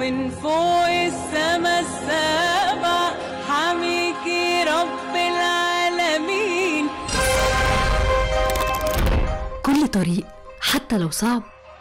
من فوق السما السابع حميكي رب العالمين. كل طريق حتى لو صعب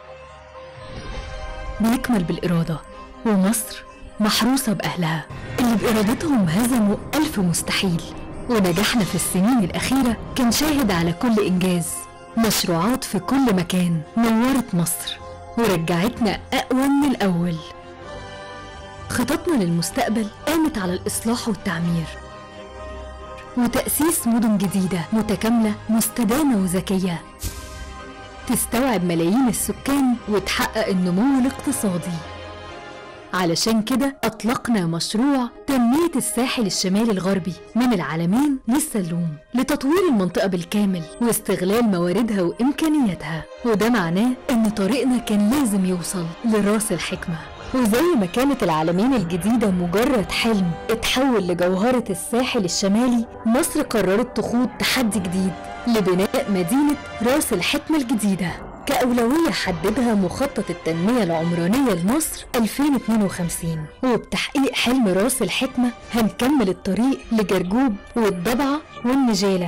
بيكمل بالإرادة، ومصر محروسة بأهلها اللي بإرادتهم هزموا 1000 مستحيل. ونجاحنا في السنين الأخيرة كان شاهد على كل إنجاز. مشروعات في كل مكان نورت مصر ورجعتنا أقوى من الأول. خططنا للمستقبل قامت على الإصلاح والتعمير وتأسيس مدن جديدة متكاملة مستدامة وذكية تستوعب ملايين السكان وتحقق النمو الاقتصادي. علشان كده أطلقنا مشروع تنمية الساحل الشمالي الغربي من العلمين للسلوم لتطوير المنطقة بالكامل واستغلال مواردها وإمكانياتها. وده معناه إن طريقنا كان لازم يوصل لراس الحكمة. وزي ما كانت العلمين الجديدة مجرد حلم اتحول لجوهرة الساحل الشمالي، مصر قررت تخوض تحدي جديد لبناء مدينة راس الحكمة الجديدة كأولوية حددها مخطط التنمية العمرانية لمصر 2052. وبتحقيق حلم راس الحكمة هنكمل الطريق لجرجوب والضبعة والنجيلة،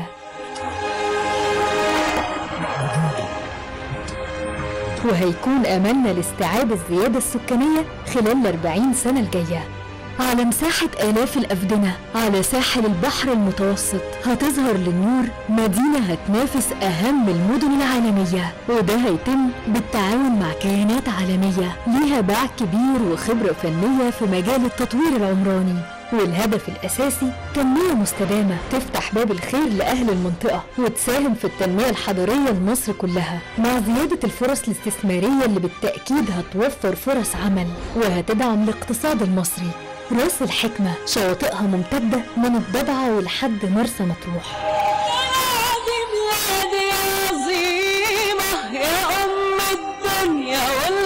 وهيكون أملنا لاستيعاب الزيادة السكانية خلال 40 سنة الجاية. على مساحة آلاف الأفدنة على ساحل البحر المتوسط هتظهر للنور مدينة هتنافس أهم المدن العالمية، وده هيتم بالتعاون مع كيانات عالمية ليها باع كبير وخبرة فنية في مجال التطوير العمراني. والهدف الأساسي تنمية مستدامة تفتح باب الخير لأهل المنطقة وتساهم في التنمية الحضرية لمصر كلها، مع زيادة الفرص الاستثمارية اللي بالتأكيد هتوفر فرص عمل وهتدعم الاقتصاد المصري. راس الحكمة شواطئها ممتدة من الضبعة ولحد مرسى مطروح. هذه بلادي عظيمة يا أم الدنيا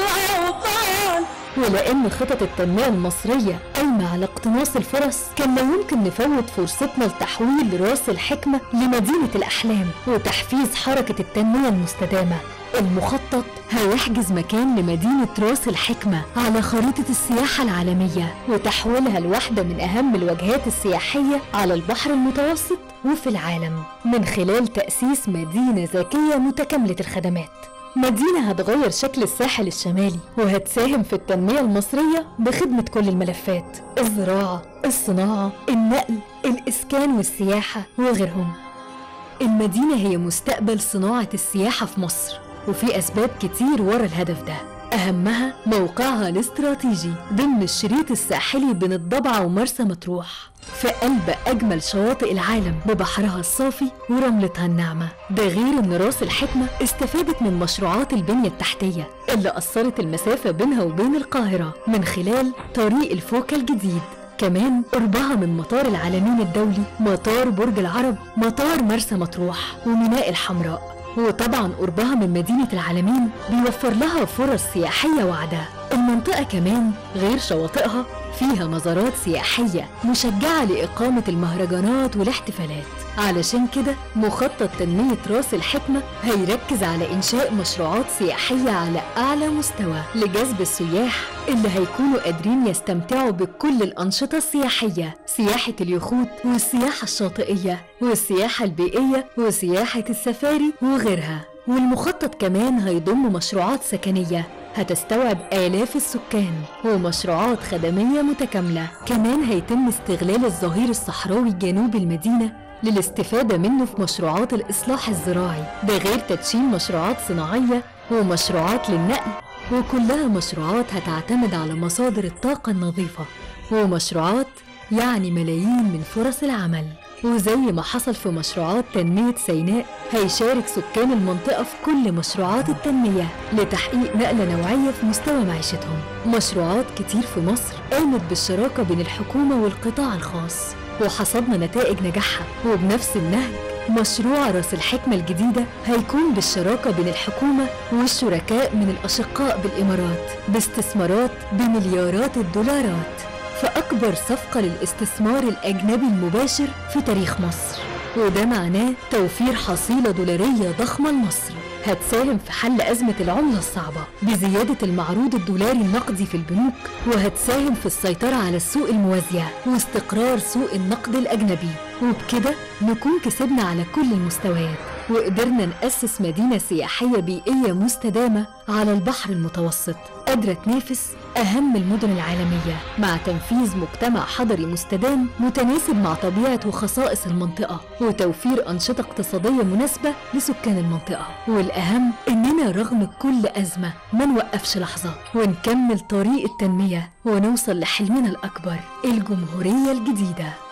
والأوطان. ولأن خطط التنمية المصرية قايمة على اقتناص الفرص، كان لا يمكن نفوت فرصتنا لتحويل راس الحكمة لمدينة الأحلام وتحفيز حركة التنمية المستدامة. المخطط هيحجز مكان لمدينة راس الحكمة على خريطة السياحة العالمية وتحويلها لواحدة من أهم الوجهات السياحية على البحر المتوسط وفي العالم من خلال تأسيس مدينة ذكية متكاملة الخدمات. مدينة هتغير شكل الساحل الشمالي وهتساهم في التنمية المصرية بخدمة كل الملفات: الزراعة، الصناعة، النقل، الإسكان والسياحة وغيرهم. المدينة هي مستقبل صناعة السياحة في مصر، وفي أسباب كتير ورا الهدف ده، أهمها موقعها الاستراتيجي ضمن الشريط الساحلي بين الضبعة ومرسى مطروح في قلب أجمل شواطئ العالم ببحرها الصافي ورملتها الناعمة. ده غير إن راس الحكمة استفادت من مشروعات البنية التحتية اللي قصرت المسافة بينها وبين القاهرة من خلال طريق الفوكة الجديد. كمان قربها من مطار العالمين الدولي، مطار برج العرب، مطار مرسى مطروح وميناء الحمراء. وطبعا قربها من مدينة العالمين بيوفر لها فرص سياحية واعدة. المنطقة كمان غير شواطئها فيها مزارات سياحية مشجعة لإقامة المهرجانات والاحتفالات. علشان كده مخطط تنمية راس الحكمة هيركز على إنشاء مشروعات سياحية على أعلى مستوى لجذب السياح اللي هيكونوا قادرين يستمتعوا بكل الأنشطة السياحية: سياحة اليخوت والسياحة الشاطئية والسياحة البيئية وسياحة السفاري وغيرها. والمخطط كمان هيضم مشروعات سكنية هتستوعب آلاف السكان ومشروعات خدمية متكاملة. كمان هيتم استغلال الظهير الصحراوي جنوب المدينة للاستفادة منه في مشروعات الإصلاح الزراعي، ده غير تدشين مشروعات صناعية ومشروعات للنقل، وكلها مشروعات هتعتمد على مصادر الطاقة النظيفة، ومشروعات يعني ملايين من فرص العمل. وزي ما حصل في مشروعات تنمية سيناء، هيشارك سكان المنطقة في كل مشروعات التنمية لتحقيق نقلة نوعية في مستوى معيشتهم. مشروعات كتير في مصر قامت بالشراكة بين الحكومة والقطاع الخاص وحصدنا نتائج نجاحها. وبنفس النهج مشروع راس الحكمة الجديدة هيكون بالشراكة بين الحكومة والشركاء من الأشقاء بالإمارات باستثمارات بمليارات الدولارات، فأكبر صفقة للاستثمار الأجنبي المباشر في تاريخ مصر. وده معناه توفير حصيلة دولارية ضخمة لمصر. هتساهم في حل أزمة العملة الصعبة بزيادة المعروض الدولاري النقدي في البنوك، وهتساهم في السيطرة على السوق الموازية واستقرار سوق النقد الأجنبي. وبكده نكون كسبنا على كل المستويات، وقدرنا نأسس مدينة سياحية بيئية مستدامة على البحر المتوسط قادرة تنافس أهم المدن العالمية، مع تنفيذ مجتمع حضري مستدام متناسب مع طبيعة وخصائص المنطقة، وتوفير أنشطة اقتصادية مناسبة لسكان المنطقة. والأهم إننا رغم كل أزمة ما نوقفش لحظة، ونكمل طريق التنمية ونوصل لحلمنا الأكبر، الجمهورية الجديدة.